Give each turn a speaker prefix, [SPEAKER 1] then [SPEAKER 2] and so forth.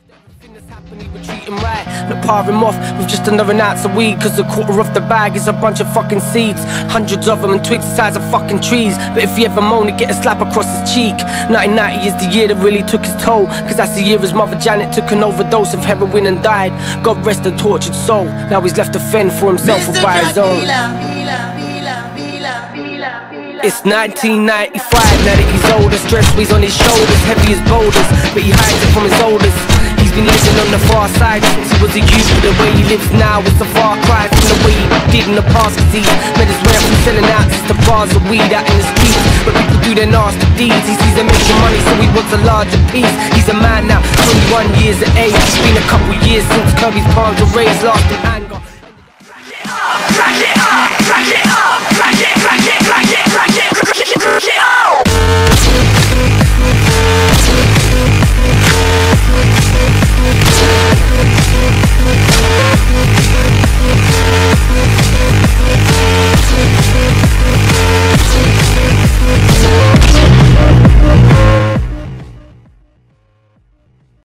[SPEAKER 1] He would treat him right, not par him off with just another ounce of weed. Cause a quarter of the bag is a bunch of fucking seeds, hundreds of them and twigs the size of fucking trees. But if he ever moan, he'd get a slap across his cheek. 1990 is the year that really took his toll, cause that's the year his mother Janet took an overdose of heroin and died. God rest her tortured soul. Now he's left to fend for himself or by his own. It's 1995, now that he's older. Stress weighs on his shoulders, heavy as boulders, but he hides it from his oldest. He's been living on the far side since he was a youth, but the way he lives now is a far cry from the way he did in the past. Cause he's made his way up from selling out just the bars of weed out in the streets, but people do their nasty deeds. He sees them making money, so he wants a larger piece. He's a man now, 21 years of age. It's been a couple years since Kirby's palms were raised, lost in anger. Rack it up, rack it up, rack it up, rack it, rack it, rack it, rack it, rack it, rack it up.